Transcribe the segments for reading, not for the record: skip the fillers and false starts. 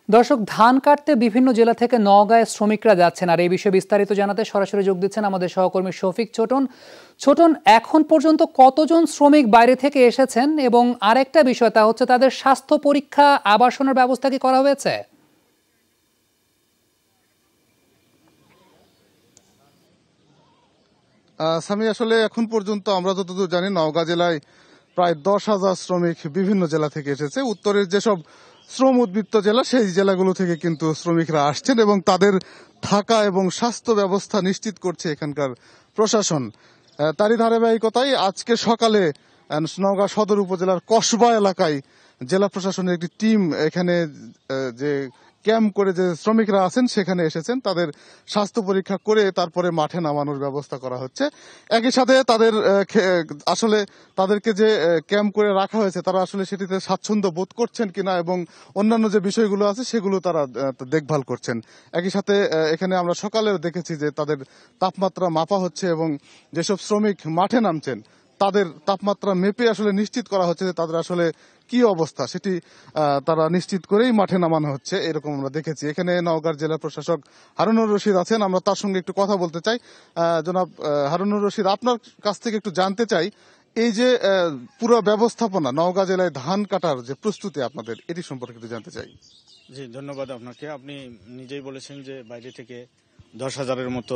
দর্শক, ধান কাটতে বিভিন্ন জেলা থেকে নওগাঁয় শ্রমিকরা যাচ্ছেন, আর এই বিষয়ে বিস্তারিত জানাতে সরাসরি যোগ দিচ্ছেন আমাদের সহকর্মী শফিক ছোটন। ছোটন, এখন পর্যন্ত কতজন শ্রমিক বাইরে থেকে এসেছেন, এবং আরেকটা বিষয় তা হচ্ছে তাদের স্বাস্থ্য পরীক্ষা, আবাসনের ব্যবস্থা কি করা হয়েছে? সামি, আসলে এখন পর্যন্ত আমরা যতদূর জানি নওগাঁ জেলায় প্রায় 10,000 শ্রমিক বিভিন্ন জেলা থেকে এসেছে। উত্তরের যেসব শ্রম উদ্বৃত্ত জেলা সেই জেলাগুলো থেকে কিন্তু শ্রমিকরা আসছেন এবং তাদের থাকা এবং স্বাস্থ্য ব্যবস্থা নিশ্চিত করছে এখানকার প্রশাসন। তারই ধারাবাহিকতায় আজকে সকালে নওগাঁ সদর উপজেলার কসবা এলাকায় জেলা প্রশাসনের একটি টিম এখানে যে ক্যাম্প করে যে শ্রমিকরা আছেন সেখানে এসেছেন। তাদের স্বাস্থ্য পরীক্ষা করে তারপরে মাঠে নামানোর ব্যবস্থা করা হচ্ছে। একই সাথে তাদের আসলে তাদেরকে যে ক্যাম্প করে রাখা হয়েছে তারা আসলে সেটিতে স্বাচ্ছন্দ্য বোধ করছেন কিনা এবং অন্যান্য যে বিষয়গুলো আছে সেগুলো তারা দেখভাল করছেন। একই সাথে এখানে আমরা সকালেও দেখেছি যে তাদের তাপমাত্রা মাপা হচ্ছে এবং যেসব শ্রমিক মাঠে নামছেন তাদের তাপমাত্রা মেপে আসলে নিশ্চিত করা হচ্ছে যে তাদের আসলে কি অবস্থা সেটি তারা নিশ্চিত করেই মাঠে নামানো হচ্ছে, এরকম আমরা দেখেছি। এখানে নওগাঁর জেলা প্রশাসক হারুনুর রশিদ আছেন, আমরা তার সঙ্গে একটু কথা বলতে চাই। জনাব হারুনুর রশিদ, আপনার কাছ থেকে একটু জানতে চাই, এই যে পুরো ব্যবস্থাপনা নওগাঁ জেলায় ধান কাটার যে প্রস্তুতি আপনাদের, এটি সম্পর্কে একটু জানতে চাই। জি, ধন্যবাদ আপনাকে। আপনি নিজেই বলেছেন যে বাইরে থেকে 10,000-এর মতো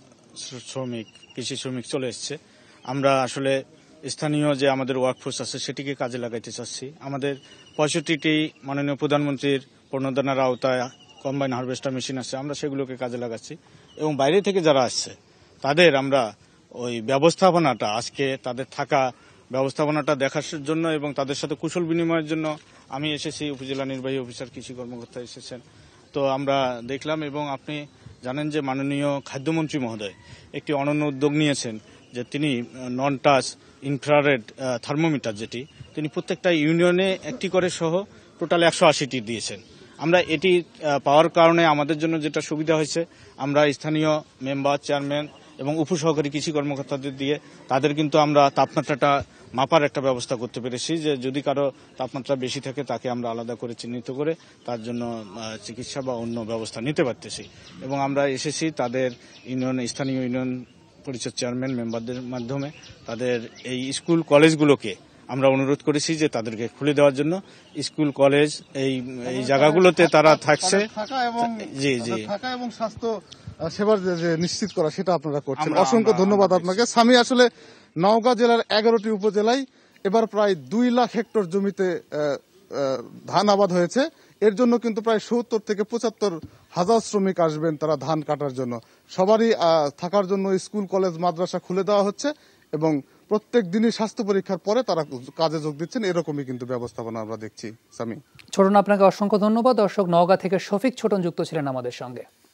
শ্রমিক, কৃষি শ্রমিক চলে এসছে। আমরা আসলে স্থানীয় যে আমাদের ওয়ার্কফোর্স আছে সেটিকে কাজে লাগাইতে চাচ্ছি। আমাদের 65টি মাননীয় প্রধানমন্ত্রীর প্রণোদনার আওতায় কম্বাইন হারভেস্টার মেশিন আছে, আমরা সেগুলোকে কাজে লাগাচ্ছি। এবং বাইরে থেকে যারা আসছে তাদের আমরা ওই ব্যবস্থাপনাটা, আজকে তাদের থাকা ব্যবস্থাপনাটা দেখার জন্য এবং তাদের সাথে কুশল বিনিময়ের জন্য আমি এসেছি। উপজেলা নির্বাহী অফিসার, কৃষি কর্মকর্তা এসেছেন। তো আমরা দেখলাম, এবং আপনি জানেন যে মাননীয় খাদ্যমন্ত্রী মহোদয় একটি অনন্য উদ্যোগ নিয়েছেন যে তিনি নন টাচ ইনফ্রারেড থার্মোমিটার, যেটি তিনি প্রত্যেকটা ইউনিয়নে একটি করে সহ টোটাল 180টি দিয়েছেন। আমরা এটি পাওয়ার কারণে আমাদের জন্য যেটা সুবিধা হয়েছে, আমরা স্থানীয় মেম্বার, চেয়ারম্যান এবং উপসহকারী কৃষি কর্মকর্তাদের দিয়ে তাদের কিন্তু আমরা তাপমাত্রাটা মাপার একটা ব্যবস্থা করতে পেরেছি, যে যদি কারো তাপমাত্রা বেশি থাকে তাকে আমরা আলাদা করে চিহ্নিত করে তার জন্য চিকিৎসা বা অন্য ব্যবস্থা নিতে পারতেছি। এবং আমরা এসেছি তাদের ইউনিয়ন, স্থানীয় ইউনিয়ন পরিষদ চেয়ারম্যান, মেম্বারদের মাধ্যমে তাদের এই স্কুল কলেজগুলোকে আমরা অনুরোধ করেছি যে তাদেরকে খুলে দেওয়ার জন্য। স্কুল কলেজ এই জায়গাগুলোতে তারা থাকছে। জি জি, থাকা এবং স্বাস্থ্য সেবার যে নিশ্চিত করা সেটা আপনারা করছেন। অসংখ্য ধন্যবাদ আপনাকে। স্বামী, আসলে নওগাঁ জেলার 11টি উপজেলায় এবার প্রায় 2 লাখ হেক্টর জমিতে ধান আবাদ হয়েছে। এর জন্য কিন্তু প্রায় 70 থেকে 75 হাজার শ্রমিক আসবেন তারা ধান কাটার জন্য। সবারই থাকার জন্য স্কুল, কলেজ, মাদ্রাসা খুলে দেওয়া হচ্ছে এবং প্রত্যেক দিনই স্বাস্থ্য পরীক্ষার পরে তারা কাজে যোগ দিচ্ছেন। এরকমই কিন্তু ব্যবস্থাপনা আমরা দেখছি। সামি, ছোটন, আপনাকে অসংখ্য ধন্যবাদ। দর্শক, নওগাঁ থেকে শফিক ছোটন যুক্ত ছিলেন আমাদের সঙ্গে।